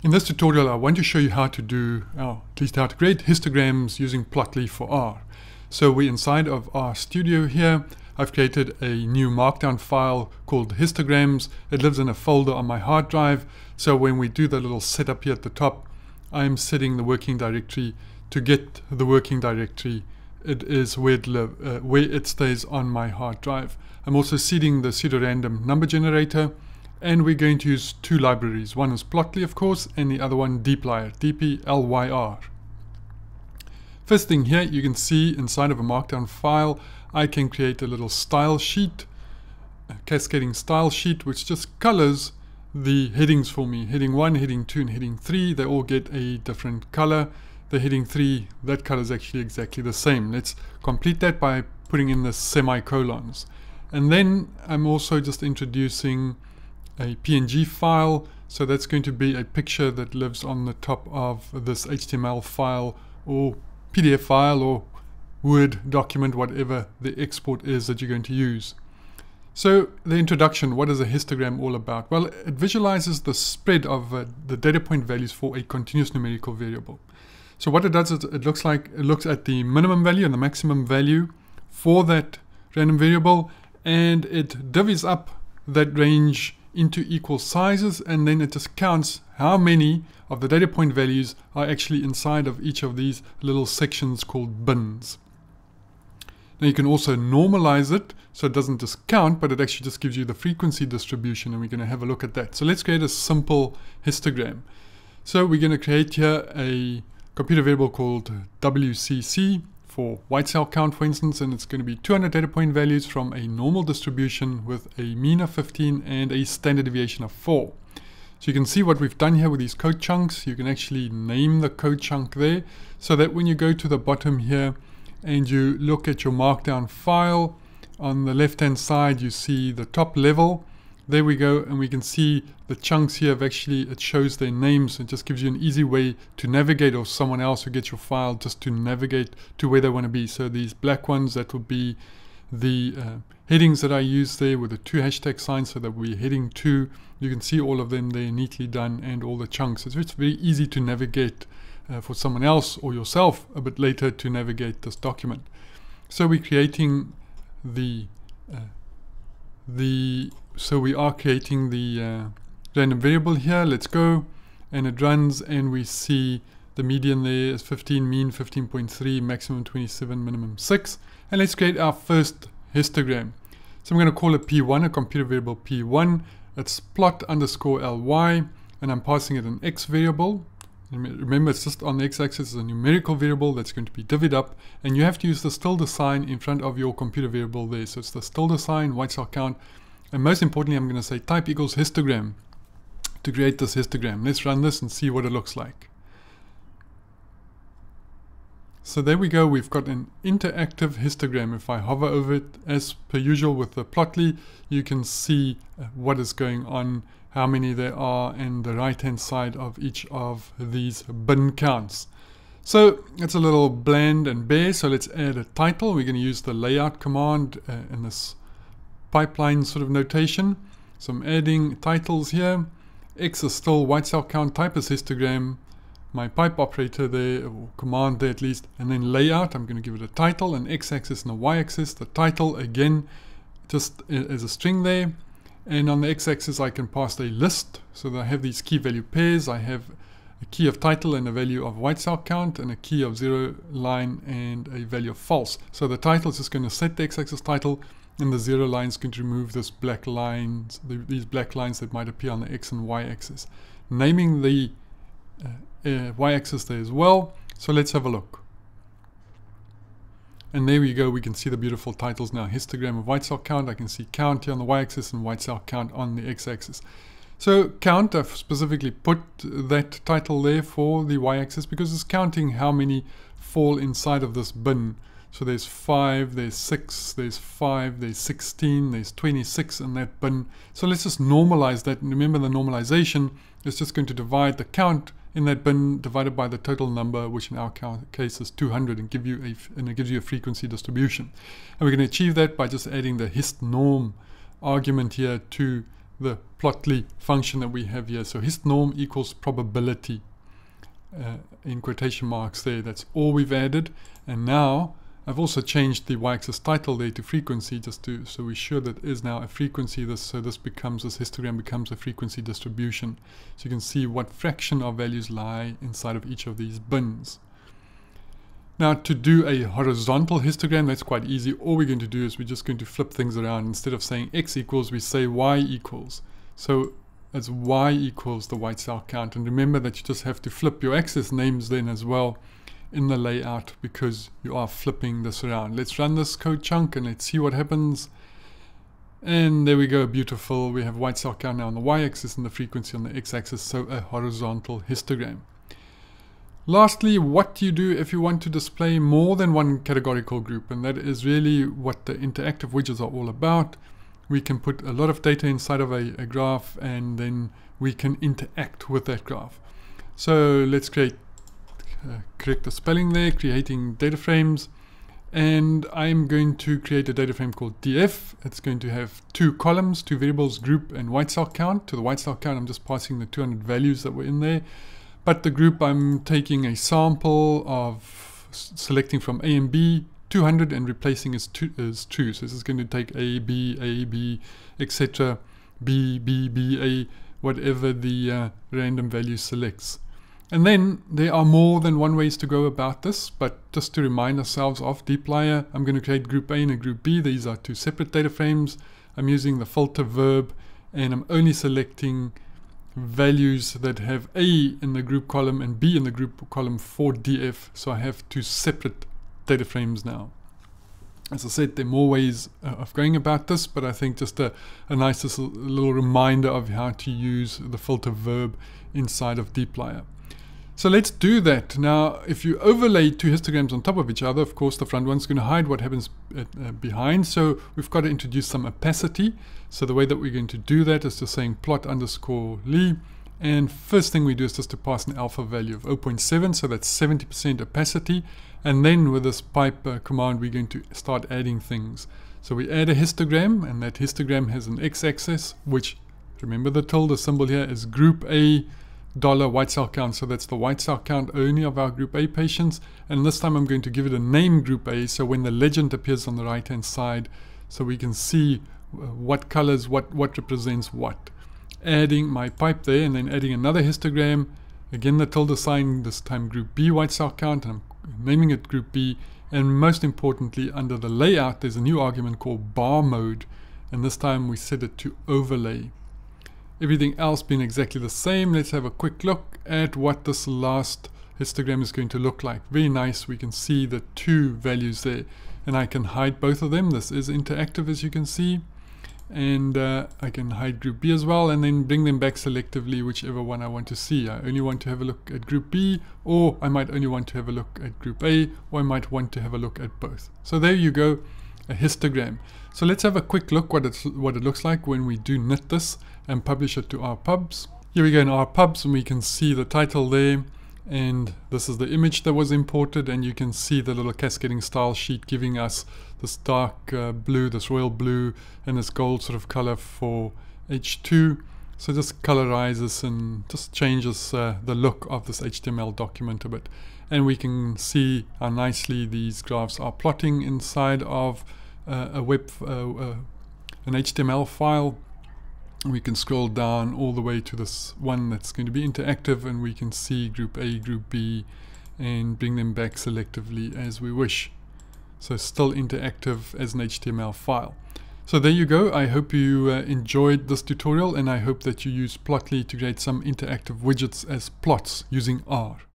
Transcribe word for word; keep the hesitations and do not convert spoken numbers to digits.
In this tutorial, I want to show you how to do, oh, at least how to create histograms using Plotly for R. So we're inside of R Studio here. I've created a new markdown file called Histograms. It lives in a folder on my hard drive. So when we do the little setup here at the top, I'm setting the working directory to get the working directory. It is where it, live, uh, where it stays on my hard drive. I'm also seeding the pseudo-random number generator. And we're going to use two libraries. One is Plotly, of course, and the other one dplyr, D P L Y R. First thing here, you can see inside of a markdown file, I can create a little style sheet, a cascading style sheet, which just colors the headings for me. Heading one, heading two, and heading three, they all get a different color. The heading three, that color is actually exactly the same. Let's complete that by putting in the semicolons. And then I'm also just introducing a P N G file, so that's going to be a picture that lives on the top of this H T M L file or P D F file or Word document, whatever the export is that you're going to use. So the introduction, what is a histogram all about? Well, it visualizes the spread of uh, the data point values for a continuous numerical variable. So what it does is it looks like it looks at the minimum value and the maximum value for that random variable, and it divvies up that range into equal sizes, and then it just counts how many of the data point values are actually inside of each of these little sections called bins. Now you can also normalize it so it doesn't just count, but it actually just gives you the frequency distribution, and we're going to have a look at that. So let's create a simple histogram. So we're going to create here a computer variable called W C C for white cell count, for instance, and it's going to be two hundred data point values from a normal distribution with a mean of fifteen and a standard deviation of four. So you can see what we've done here with these code chunks. You can actually name the code chunk there, so that when you go to the bottom here and you look at your markdown file, on the left hand side you see the top level. There we go, and we can see the chunks here have actually, it shows their names. It just gives you an easy way to navigate, or someone else who gets your file just to navigate to where they want to be. So these black ones, that would be the uh, headings that I use there with the two hashtag signs, so that we're heading to. You can see all of them there neatly done, and all the chunks. It's, it's very easy to navigate uh, for someone else or yourself a bit later to navigate this document. So we're creating the uh, the So we are creating the uh, random variable here. Let's go, and it runs, and we see the median there is fifteen, mean fifteen point three, maximum twenty-seven, minimum six. And let's create our first histogram. So I'm going to call it P one, a computer variable P one. It's plot underscore ly, and I'm passing it an x variable. Remember, it's just on the x-axis is a numerical variable that's going to be divvied up, and you have to use the tilde sign in front of your computer variable there. So it's the tilde sign, white cell count. And most importantly, I'm going to say type equals histogram to create this histogram. Let's run this and see what it looks like. So there we go. We've got an interactive histogram. If I hover over it, as per usual with the Plotly, you can see what is going on, how many there are, and the right-hand side of each of these bin counts. So it's a little bland and bare. So let's add a title. We're going to use the layout command uh, in this pipeline sort of notation. So I'm adding titles here. X is still white cell count, type is histogram, my pipe operator there, or command there at least, and then layout, I'm going to give it a title, an x-axis and a y-axis. The title again just as a string there, and on the x-axis I can pass a list, so that I have these key value pairs. I have a key of title and a value of white cell count, and a key of zero line and a value of false. So the title is just going to set the x-axis title, and the zero line is going to remove this black lines, the, these black lines that might appear on the x and y axis. Naming the uh, uh, y axis there as well. So let's have a look. And there we go. We can see the beautiful titles now. Histogram of white cell count. I can see count here on the y axis and white cell count on the x axis. So count, I've specifically put that title there for the y axis because it's counting how many fall inside of this bin. So there's five, there's six, there's five, there's sixteen, there's twenty-six in that bin. So let's just normalize that. And remember, the normalization is just going to divide the count in that bin divided by the total number, which in our case is two hundred, and give you a and it gives you a frequency distribution. And we're going to achieve that by just adding the hist norm argument here to the plotly function that we have here. So histnorm equals probability uh, in quotation marks there. That's all we've added. And now I've also changed the y-axis title there to frequency, just to so we're sure that is now a frequency. This so this becomes this histogram becomes a frequency distribution. So you can see what fraction of values lie inside of each of these bins. Now to do a horizontal histogram, that's quite easy. All we're going to do is we're just going to flip things around. Instead of saying x equals, we say y equals. So it's y equals the white cell count. And remember that you just have to flip your axis names then as well in the layout, because you are flipping this around. Let's run this code chunk and let's see what happens. And there we go, beautiful. We have white cell count now on the y-axis and the frequency on the x-axis, so a horizontal histogram. Lastly, what do you do if you want to display more than one categorical group? And that is really what the interactive widgets are all about. We can put a lot of data inside of a, a graph, and then we can interact with that graph. So let's create, uh, correct the spelling there, creating data frames. And I'm going to create a data frame called D F. It's going to have two columns, two variables, group and white cell count. To the white cell count, I'm just passing the two hundred values that were in there. But the group, I'm taking a sample of selecting from A and B, two hundred, and replacing as, two, as true. So this is going to take A, B, A, B, et cetera, B, B, B, A, whatever the uh, random value selects. And then there are more than one ways to go about this, but just to remind ourselves of dplyr, I'm going to create group A and a group B. These are two separate data frames. I'm using the filter verb, and I'm only selecting values that have A in the group column and B in the group column for D F. So I have two separate data frames now. As I said, there are more ways uh, of going about this, but I think just a, a nice little, little reminder of how to use the filter verb inside of dplyr. So let's do that. Now, if you overlay two histograms on top of each other, of course, the front one's going to hide what happens at, uh, behind. So we've got to introduce some opacity. So the way that we're going to do that is just saying plot underscore lee. And first thing we do is just to pass an alpha value of zero point seven. So that's seventy percent opacity. And then with this pipe uh, command, we're going to start adding things. So we add a histogram, and that histogram has an x-axis, which, remember the tilde symbol here, is group A dollar white cell count. So that's the white cell count only of our group A patients. And this time I'm going to give it a name group A. So when the legend appears on the right hand side, so we can see what colors, what, what represents what. Adding my pipe there, and then adding another histogram. Again, the tilde sign, this time group B white cell count. I'm naming it group B. And most importantly, under the layout, there's a new argument called bar mode. And this time we set it to overlay. Everything else being exactly the same. Let's have a quick look at what this last histogram is going to look like. Very nice. We can see the two values there, and I can hide both of them. This is interactive, as you can see, and uh, I can hide group B as well, and then bring them back selectively, whichever one I want to see. I only want to have a look at group B, or I might only want to have a look at group A, or I might want to have a look at both. So there you go, a histogram. So let's have a quick look what it's what it looks like when we do knit this and publish it to our pubs. Here we go in our pubs, and we can see the title there, and this is the image that was imported, and you can see the little cascading style sheet giving us this dark uh, blue, this royal blue, and this gold sort of color for H two. So just colorizes and just changes uh, the look of this H T M L document a bit, and we can see how nicely these graphs are plotting inside of uh, a web uh, uh, an H T M L file. We can scroll down all the way to this one that's going to be interactive, and we can see group A, group B, and bring them back selectively as we wish. So still interactive as an H T M L file. So there you go. I hope you uh, enjoyed this tutorial, and I hope that you use Plotly to create some interactive widgets as plots using R.